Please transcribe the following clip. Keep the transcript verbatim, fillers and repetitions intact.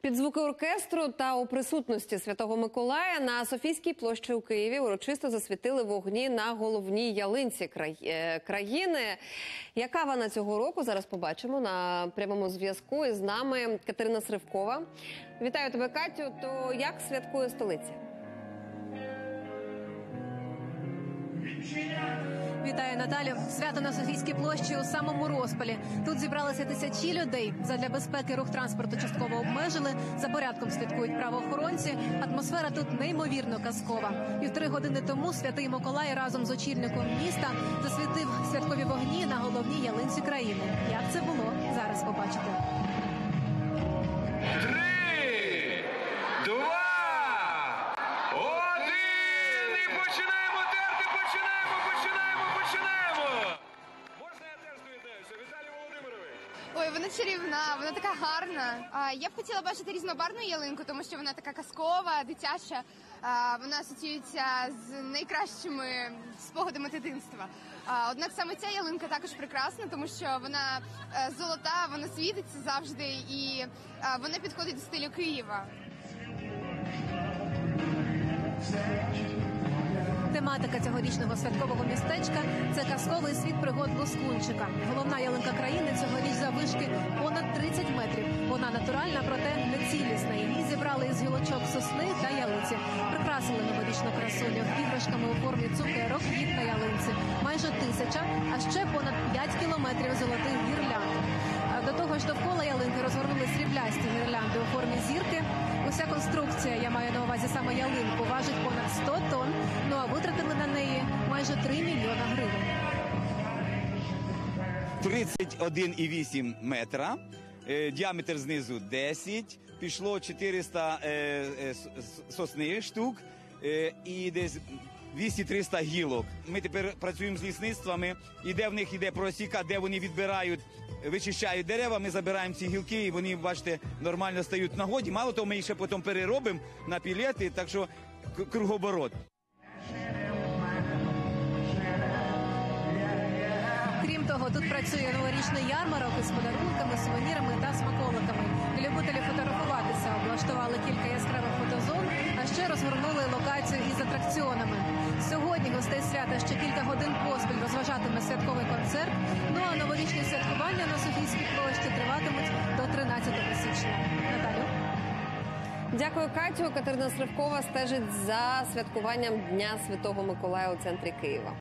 Під звуки оркестру та у присутності Святого Миколая на Софійській площі у Києві урочисто засвітили вогні на головній ялинці країни. Яка вона цього року? Зараз побачимо на прямому зв'язку. Із нами Катерина Сривкова. Вітаю тебе, Катю. То як святкує столиця? Вітаю, Наталю. Свято на Софійській площі у самому розпалі. Тут зібралися тисячі людей. Задля безпеки рух транспорту частково обмежили. За порядком слідкують правоохоронці. Атмосфера тут неймовірно казкова. Півтори години тому Святий Миколай разом з очільником міста засвітив святкові вогні на головній ялинці країни. Як це було? Зараз побачите. Три, два, один і починаємо терти, починаємо, починаємо, починаємо! Можна я теж доєднаюся? Віталій Володимирович! Ой, вона чарівна, вона така гарна. А, я б хотіла бачити різнобарвну ялинку, тому що вона така казкова, дитяча. А, вона асоціюється з найкращими спогадами дитинства. А, однак саме ця ялинка також прекрасна, тому що вона е, золота, вона світиться завжди і е, вона підходить до стилю Києва. Тематика цьогорічного святкового містечка – це казковий світ пригод Лоскунчика. Головна ялинка країни цьогоріч заввишки понад тридцять метрів. Вона натуральна, проте не цілісна. Її зібрали із гілочок сосни та ялиці. Прикрасили новорічну красуню іграшками у формі цукерок, їх на ялинці. Майже тисяча, а ще понад п'ять кілометрів золотих гірлянд. До того ж, довкола ялинки розгорнули сріблясті гірлянди у формі зірки. Уся конструкція, я маю на увазі саме ялинку, важить понад сто тонн, ну а витратили на неї майже три мільйона гривень. тридцять один і вісім метра, е, діаметр знизу десять, пішло чотириста е, е, сосни штук е, і десь двісті-триста гілок. Ми тепер працюємо з лісництвами, і де в них іде просіка, де вони відбирають, вичищають дерева, ми забираємо ці гілки, і вони, бачите, нормально стають в нагоді. Мало того, ми їх ще потім переробимо на пілети, так що кругооборот. Крім того, тут працює новорічний ярмарок із подарунками, сувенірами та смаколиками. Для любителів фотографуватися облаштували кілька яскравих фотозон, а ще розгорнули локацію із атракціонами. Сьогодні гостей свята ще кілька годин поспіль розважатиме святковий концерт, ну а новорічні святкування на Софійській площі триватимуть до тринадцятого січня. Наталю? Дякую, Катю. Катерина Сривкова стежить за святкуванням Дня Святого Миколая у центрі Києва.